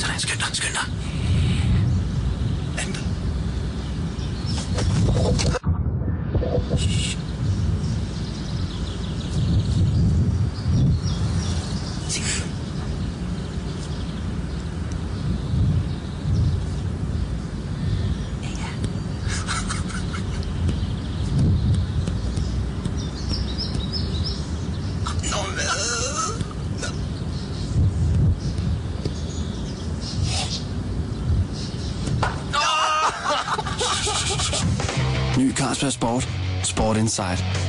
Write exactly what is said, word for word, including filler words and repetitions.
Sådan, skynd dig, skynd dig. Vent. Shh. Sig. Ny Carlsberg Sport. Sport Inside.